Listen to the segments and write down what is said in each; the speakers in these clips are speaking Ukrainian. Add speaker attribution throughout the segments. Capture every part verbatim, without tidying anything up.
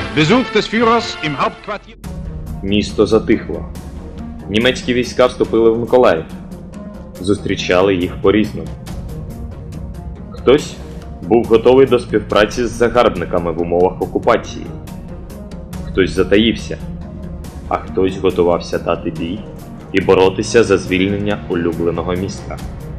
Speaker 1: Besuch des Führers im Hauptquartier.
Speaker 2: Місто затихло. Німецькі війська вступили в Миколаїв. Зустрічали їх по-різному. Хтось був готовий до співпраці з загарбниками в умовах окупації. Хтось затаївся, а хтось готувався дати бій і боротися за звільнення улюбленого міста.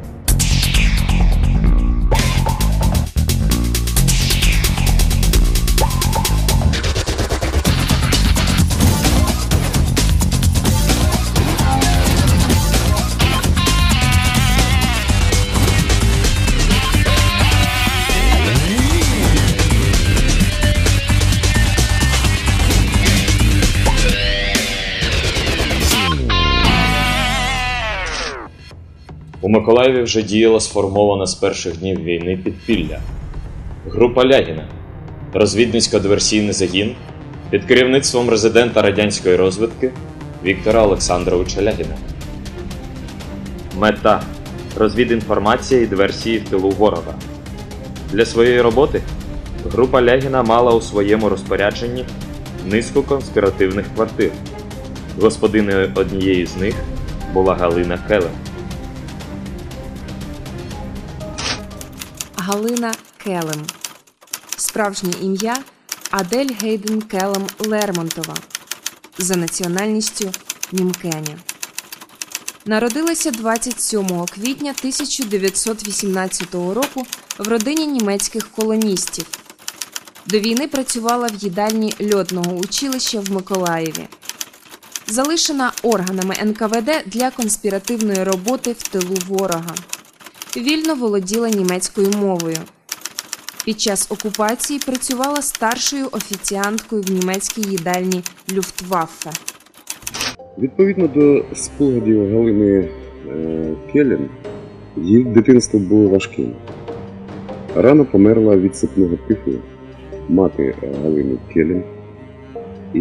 Speaker 2: У Миколаєві вже діяла сформована з перших днів війни підпілля. Група Лягіна – розвідницько-диверсійний загін під керівництвом резидента радянської розвідки Віктора Олександровича Лягіна. Мета – розвідінформація і диверсії в тилу ворога. Для своєї роботи група Лягіна мала у своєму розпорядженні низку конспіративних квартир. Господинею однієї з них була Галина Келем.
Speaker 3: Галина Келем. Справжнє ім'я – Адель Гейден Келем Лермонтова. За національністю – німкеня. Народилася двадцять сьомого квітня тисяча дев'ятсот вісімнадцятого року в родині німецьких колоністів. До війни працювала в їдальні льотного училища в Миколаєві. Залишена органами ен ка ве де для конспіративної роботи в тилу ворога. Вільно володіла німецькою мовою. Під час окупації працювала старшою офіціанткою в німецькій їдальні Люфтваффе.
Speaker 4: Відповідно до спогадів Галини е, Келем, її дитинство було важким. Рано померла від сипного тифу мати Галини Келем, і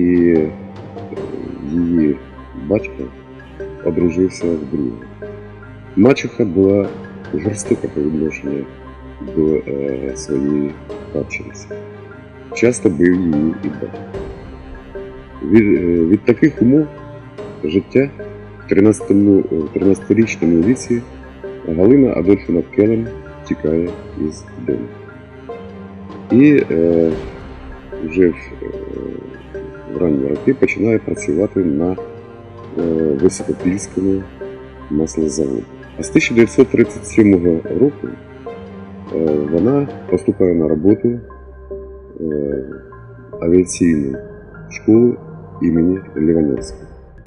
Speaker 4: її батько одружився вдруге. Мачеха була жорстока по відношенню до е, своєї падчериці. Часто бив її і батько. Від, е, від таких умов життя в тринадцятирічному віці Галина Адольфівна Келем тікає із дому. І е, вже в, е, в ранні роки починає працювати на е, Високопільському маслозаводі. А з тисяча дев'ятсот тридцять сьомого року е, вона поступає на роботу е, в авіаційну школу імені Ліваневського.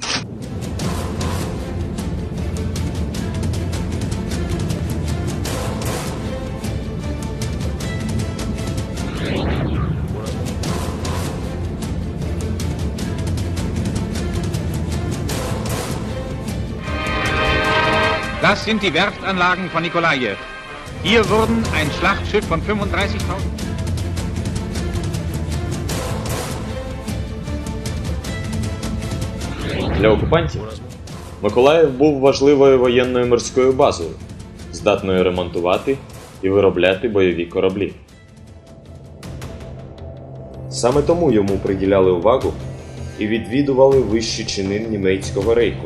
Speaker 1: Das sind die Werftanlagen von Nikolajew. Hier wurden ein Schlachtschiff von fünfunddreißigtausend.
Speaker 2: Для окупантів Миколаїв був важливою воєнною морською базою, здатною ремонтувати і виробляти бойові кораблі. Саме тому йому приділяли увагу і відвідували вищі чини німецького рейху.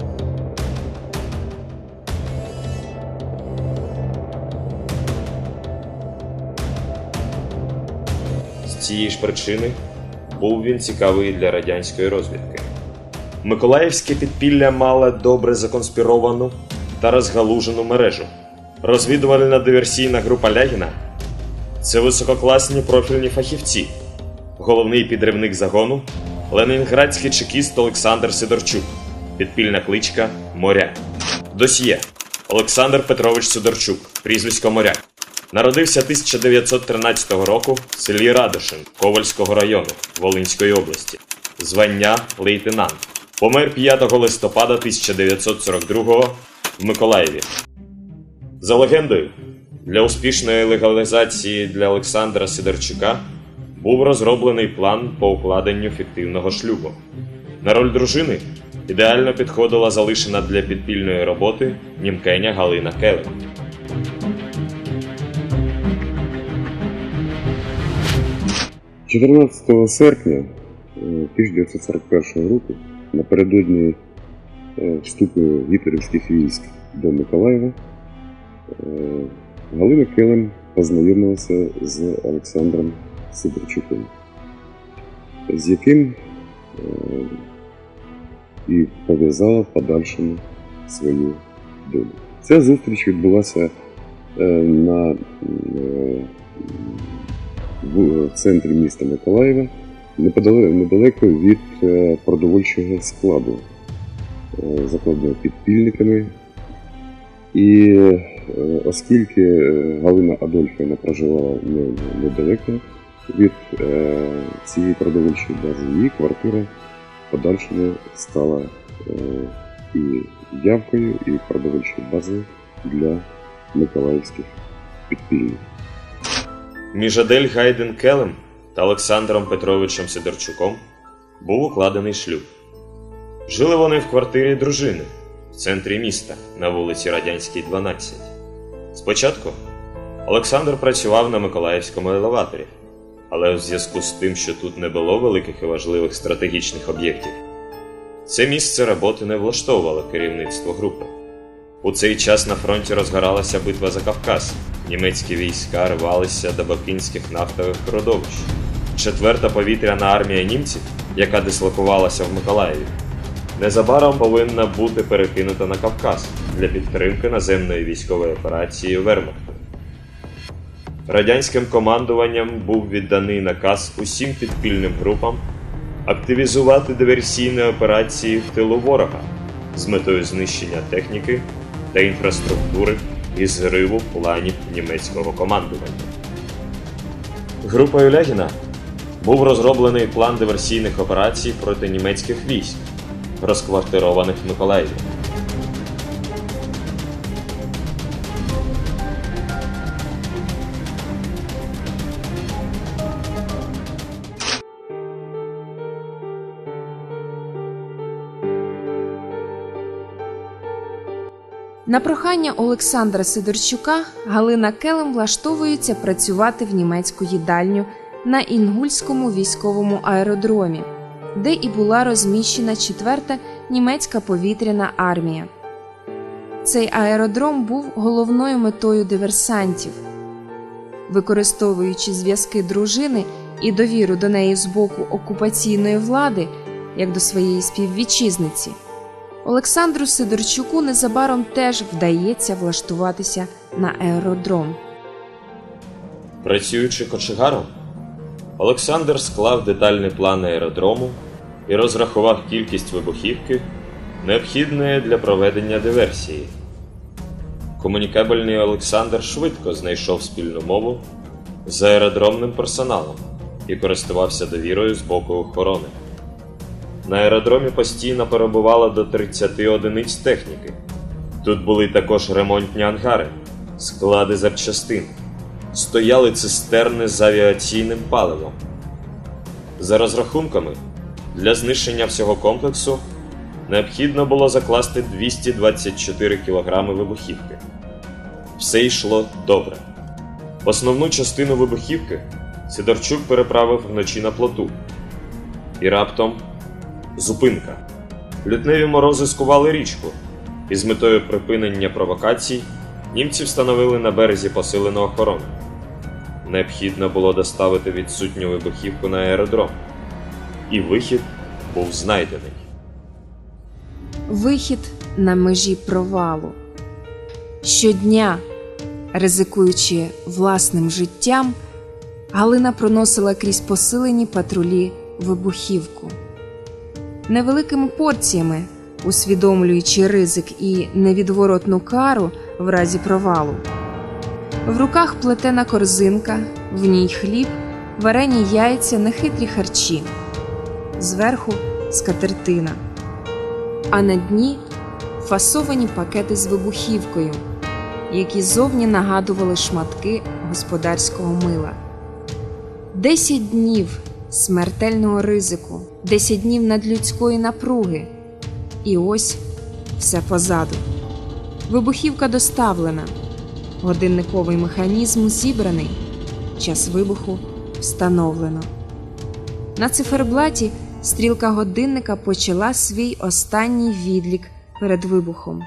Speaker 2: З цієї ж причини був він цікавий для радянської розвідки. Миколаївське підпілля мало добре законспіровану та розгалужену мережу. Розвідувальна диверсійна група Лягіна – це висококласні профільні фахівці. Головний підривник загону – ленінградський чекіст Олександр Сидорчук, підпільна кличка Моряк. Досьє – Олександр Петрович Сидорчук, прізвисько Моряк. Народився тисяча дев'ятсот тринадцятого року в селі Радошин Ковальського району Волинської області. Звання – лейтенант. Помер п'ятого листопада тисяча дев'ятсот сорок другого в Миколаєві. За легендою, для успішної легалізації для Олександра Сидорчука був розроблений план по укладенню фіктивного шлюбу. На роль дружини ідеально підходила залишена для підпільної роботи німкеня Галина Келем.
Speaker 4: чотирнадцятого серпня тисяча дев'ятсот сорок першого року, напередодні вступу гітлерівських військ до Миколаєва, Галина Келем познайомилася з Олександром Сидорчуком, з яким і пов'язала в подальшому свою долю. Ця зустріч відбулася на, в центрі міста Миколаєва, недалеко від продовольчого складу, закладеного підпільниками. І оскільки Галина Адольфівна проживала недалеко від цієї продовольчої бази, її квартира в подальшому стала і явкою, і продовольчою базою для миколаївських підпільників.
Speaker 2: Між Адель Гейден Келем та Олександром Петровичем Сидорчуком був укладений шлюб. Жили вони в квартирі дружини в центрі міста на вулиці Радянській, дванадцять. Спочатку Олександр працював на Миколаївському елеваторі, але в зв'язку з тим, що тут не було великих і важливих стратегічних об'єктів, це місце роботи не влаштовувало керівництво групи. У цей час на фронті розгоралася битва за Кавказ. Німецькі війська рвалися до бакинських нафтових родовищ. Четверта повітряна армія німців, яка дислокувалася в Миколаєві, незабаром повинна бути перекинута на Кавказ для підтримки наземної військової операції Вермахту. Радянським командуванням був відданий наказ усім підпільним групам активізувати диверсійні операції в тилу ворога з метою знищення техніки та інфраструктури і зриву планів німецького командування. Групою Лягіна був розроблений план диверсійних операцій проти німецьких військ, розквартированих в Миколаєві.
Speaker 3: На прохання Олександра Сидорчука Галина Келем влаштовується працювати в німецьку їдальню на Інгульському військовому аеродромі, де і була розміщена четверта німецька повітряна армія. Цей аеродром був головною метою диверсантів. Використовуючи зв'язки дружини і довіру до неї з боку окупаційної влади, як до своєї співвітчизниці, Олександру Сидорчуку незабаром теж вдається влаштуватися на аеродром.
Speaker 2: Працюючи кочегаром, Олександр склав детальний план аеродрому і розрахував кількість вибухівки, необхідної для проведення диверсії. Комунікабельний Олександр швидко знайшов спільну мову з аеродромним персоналом і користувався довірою з боку охорони. На аеродромі постійно перебувало до тридцяти одиниць техніки. Тут були також ремонтні ангари, склади запчастин, стояли цистерни з авіаційним паливом. За розрахунками, для знищення всього комплексу необхідно було закласти двісті двадцять чотири кілограми вибухівки. Все йшло добре. Основну частину вибухівки Сидорчук переправив вночі на плоту. І раптом зупинка. Лютневі морози скували річку, і з метою припинення провокацій німці встановили на березі посилену охорону. Необхідно було доставити відсутню вибухівку на аеродром. І вихід був знайдений.
Speaker 3: Вихід на межі провалу. Щодня, ризикуючи власним життям, Галина проносила крізь посилені патрулі вибухівку. Невеликими порціями, усвідомлюючи ризик і невідворотну кару в разі провалу. В руках плетена корзинка, в ній хліб, варені яйця, нехитрі харчі. Зверху скатертина. А на дні фасовані пакети з вибухівкою, які зовні нагадували шматки господарського мила. Десять днів смертельного ризику, десять днів надлюдської напруги. І ось все позаду. Вибухівка доставлена, годинниковий механізм зібраний, час вибуху встановлено. На циферблаті стрілка годинника почала свій останній відлік перед вибухом.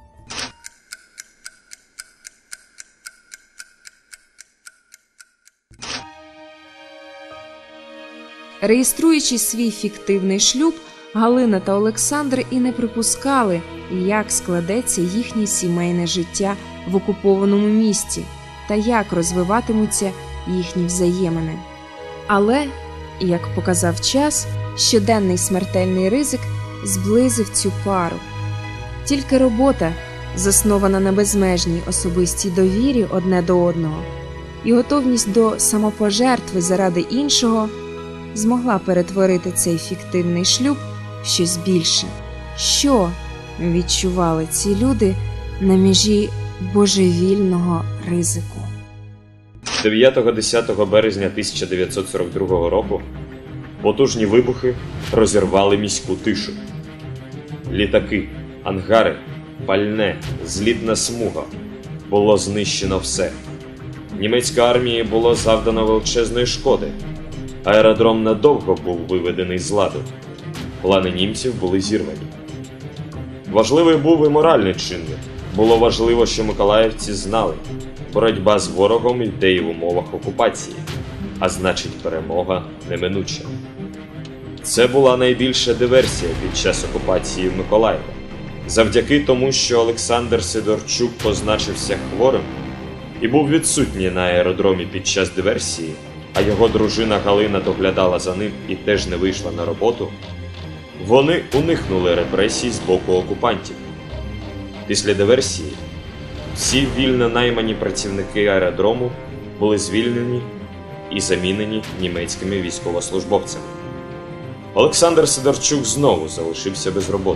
Speaker 3: Реєструючи свій фіктивний шлюб, Галина та Олександр і не припускали, як складеться їхнє сімейне життя в окупованому місті та як розвиватимуться їхні взаємини. Але, як показав час, щоденний смертельний ризик зблизив цю пару. Тільки робота, заснована на безмежній особистій довірі одне до одного, і готовність до самопожертви заради іншого змогла перетворити цей фіктивний шлюб в щось більше. Що відчували ці люди на межі божевільного ризику?
Speaker 2: дев'ятого-десятого березня тисяча дев'ятсот сорок другого року потужні вибухи розірвали міську тишу. Літаки, ангари, пальне, злітна смуга. Було знищено все. Німецькій армії було завдано величезної шкоди. Аеродром надовго був виведений з ладу. Плани німців були зірвані. Важливий був і моральний чинник. Було важливо, що миколаївці знали, боротьба з ворогом йде і в умовах окупації, а значить перемога неминуча. Це була найбільша диверсія під час окупації Миколаєва. Завдяки тому, що Олександр Сидорчук позначився хворим і був відсутній на аеродромі під час диверсії, а його дружина Галина доглядала за ним і теж не вийшла на роботу, вони уникнули репресій з боку окупантів. Після диверсії всі вільно наймані працівники аеродрому були звільнені і замінені німецькими військовослужбовцями. Олександр Сидорчук знову залишився без роботи.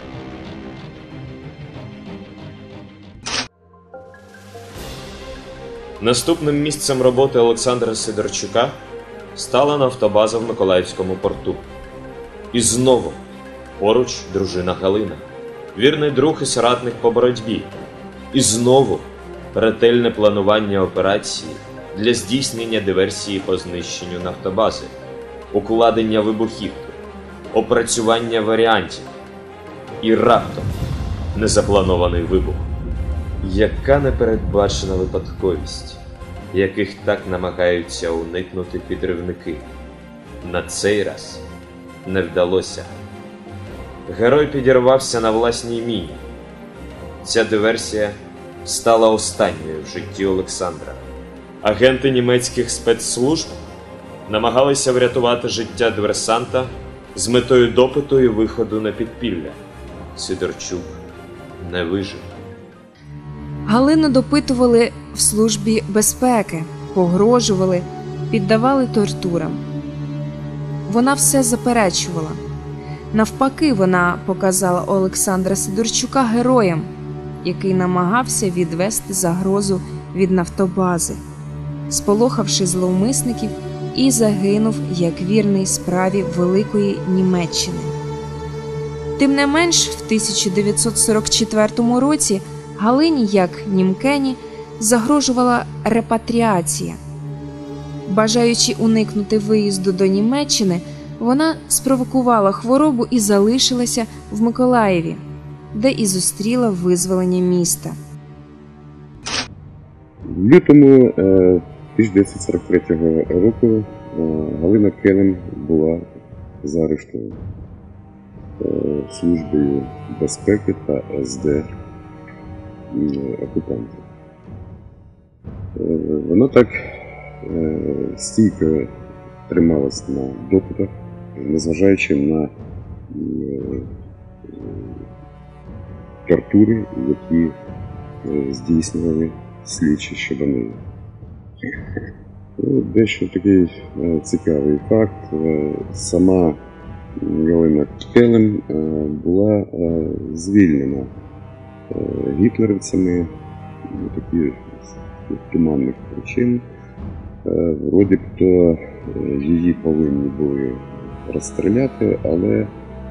Speaker 2: Наступним місцем роботи Олександра Сидорчука стала нафтобаза в Миколаївському порту. І знову поруч дружина Галина, вірний друг і соратник по боротьбі. І знову ретельне планування операції для здійснення диверсії по знищенню нафтобази, укладення вибухівки, опрацювання варіантів. І раптом незапланований вибух. Яка непередбачена випадковість, яких так намагаються уникнути підривники. На цей раз не вдалося. Герой підірвався на власній міні. Ця диверсія стала останньою в житті Олександра. Агенти німецьких спецслужб намагалися врятувати життя диверсанта з метою допиту і виходу на підпілля. Сидорчук не вижив.
Speaker 3: Галину допитували в службі безпеки, погрожували, піддавали тортурам. Вона все заперечувала. Навпаки, вона показала Олександра Сидорчука героєм, який намагався відвести загрозу від нафтобази, сполохавши зловмисників, і загинув як вірний справі великої Німеччини. Тим не менш, в тисяча дев'ятсот сорок четвертому році Галині, як німкені, загрожувала репатріація. Бажаючи уникнути виїзду до Німеччини, вона спровокувала хворобу і залишилася в Миколаєві, де і зустріла визволення міста.
Speaker 4: В лютому тисяча дев'ятсот сорок третього року Галина Келем була заарештована Службою безпеки та ес де окупантів. Вона так стійко трималась на допитах, незважаючи на тортури, які здійснювали слідчі щодо неї. Дещо такий цікавий факт. Сама Галина Келем була звільнена гітлерівцями таких туманних причин. Вроді б то її повинні були розстріляти, але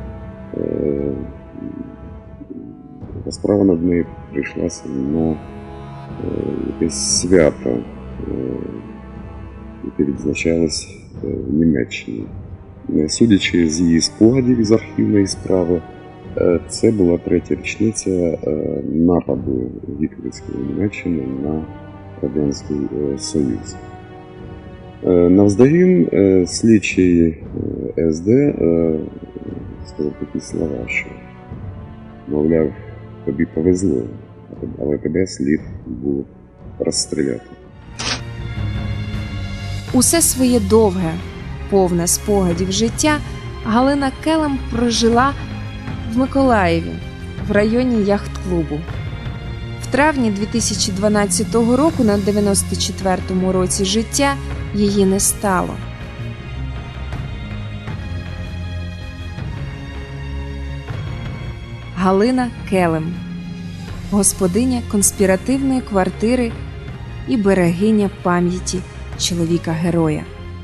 Speaker 4: справа над нею прийшлася на якесь свято, яке відзначалось в Німеччині. Судячи з її спогадів із архівної справи, це була третя річниця нападу гітлерівської Німеччини на Радянський Союз. Навздогін слідчий ес де сказав такі слова, що, мовляв, тобі повезло, але тебе слід було розстріляти.
Speaker 3: Усе своє довге, повне спогадів життя Галина Келем прожила в Миколаєві, в районі яхт-клубу. В травні дві тисячі дванадцятого року, на дев'яносто четвертому році життя, її не стало. Галина Келем, господиня конспіративної квартири і берегиня пам'яті чоловіка-героя.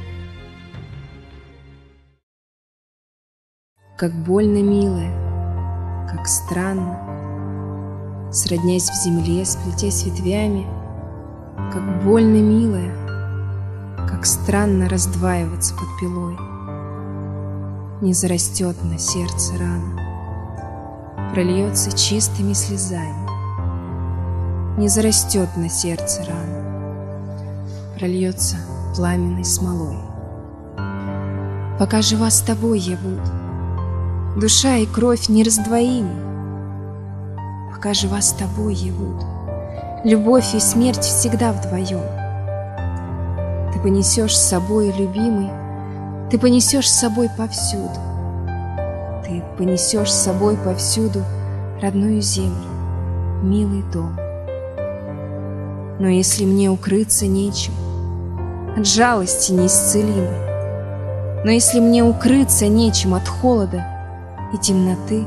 Speaker 3: Как больно милое, как странно, сроднясь в земле, сплетясь ветвями, как больно милое, как странно раздваиваться под пилой. Не зарастет на сердце рана, прольется чистыми слезами. Не зарастет на сердце рана, прольется пламенной смолой. Пока жива с тобой я буду, душа и кровь нераздвоимы. Пока жива с тобой я буду, любовь и смерть всегда вдвоем. Ты понесешь с собой, любимый, ты понесешь с собой повсюду. Ты понесешь с собой повсюду родную землю, милый дом. Но если мне укрыться нечем, от жалости неисцелимой, но если мне укрыться нечем от холода и темноты,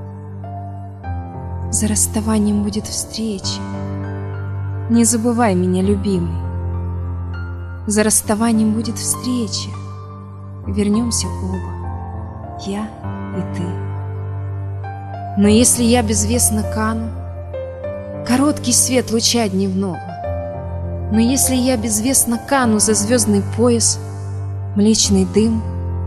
Speaker 3: за расставанием будет встреча. Не забывай меня, любимый. За расставанием будет встреча. Вернемся оба, я и ты. Но если я безвестно кану, короткий свет луча дневного, но если я безвестно кану за звездный пояс, млечный дым,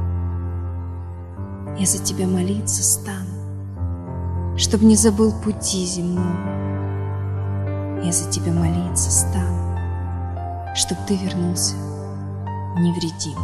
Speaker 3: я за тебя молиться стану, чтоб не забыл пути земного. Я за тебя молиться стану, чтоб ты вернулся невредим.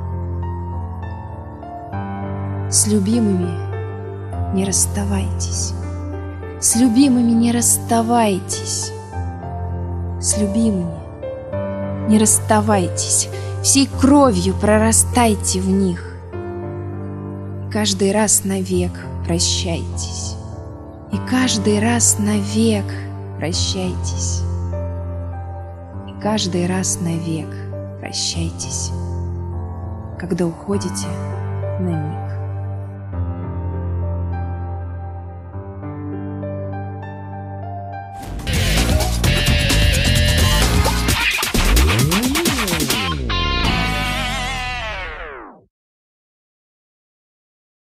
Speaker 3: С любимыми не расставайтесь, с любимыми не расставайтесь, с любимыми не расставайтесь, всей кровью прорастайте в них. И каждый раз навек прощайтесь, и каждый раз навек прощайтесь, и каждый раз навек прощайтесь, когда уходите на миг.